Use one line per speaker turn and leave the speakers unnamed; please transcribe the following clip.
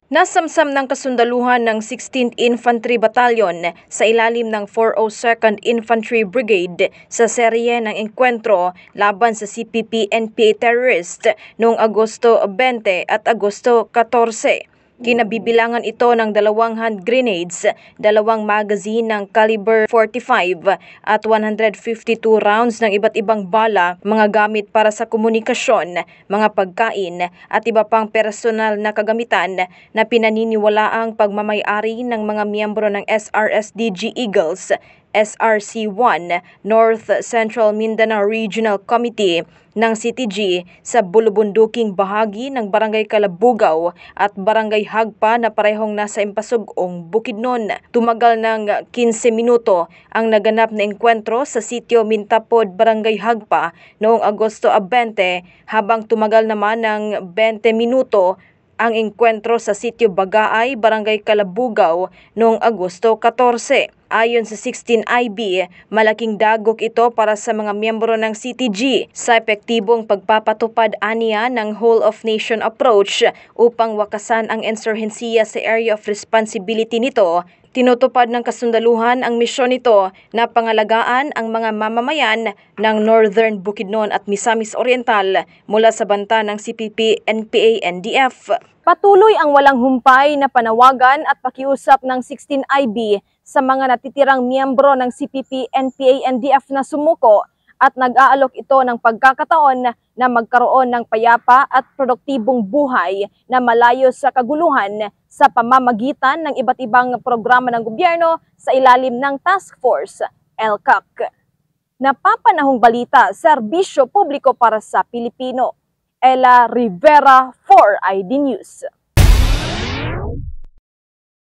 Nasamsam ng kasundaluhan ng 16th Infantry Battalion sa ilalim ng 402nd Infantry Brigade sa serye ng engkwentro laban sa CPP-NPA terrorist noong Agosto 20 at Agosto 14. Kinabibilangan ito ng 2 hand grenades, 2 magazine ng caliber 45 at 152 rounds ng iba't ibang bala, mga gamit para sa komunikasyon, mga pagkain at iba pang personal na kagamitan na pinaniniwalaang pagmamay-ari ng mga miyembro ng SRSDG Eagles, SRC-1 North Central Mindanao Regional Committee ng CTG sa bulubunduking bahagi ng Barangay Kalabugaw at Barangay Hagpa na parehong nasa Impasugong, Bukidnon. Tumagal ng 15 minuto ang naganap na engkwentro sa sitio Mintapod, Barangay Hagpa noong Agosto 20 habang tumagal naman ng 20 minuto ang engkwentro sa sitio Bagaay, Barangay Kalabugaw noong Agosto 14. Ayon sa 16IB, malaking dagok ito para sa mga miyembro ng CTG sa epektibong pagpapatupad aniya ng whole of nation approach upang wakasan ang insurhensiya sa area of responsibility nito. Tinutupad ng kasundaluhan ang misyon nito na pangalagaan ang mga mamamayan ng Northern Bukidnon at Misamis Oriental mula sa banta ng CPP-NPA-NDF. Patuloy ang walang humpay na panawagan at pakiusap ng 16IB sa mga natitirang miyembro ng CPP-NPA-NDF na sumuko at nag-aalok ito ng pagkakataon na magkaroon ng payapa at produktibong buhay na malayo sa kaguluhan sa pamamagitan ng iba't ibang programa ng gobyerno sa ilalim ng Task Force LCAC. Napapanahong balita, serbisyo publiko para sa Pilipino. Ella Rivera, 4ID News.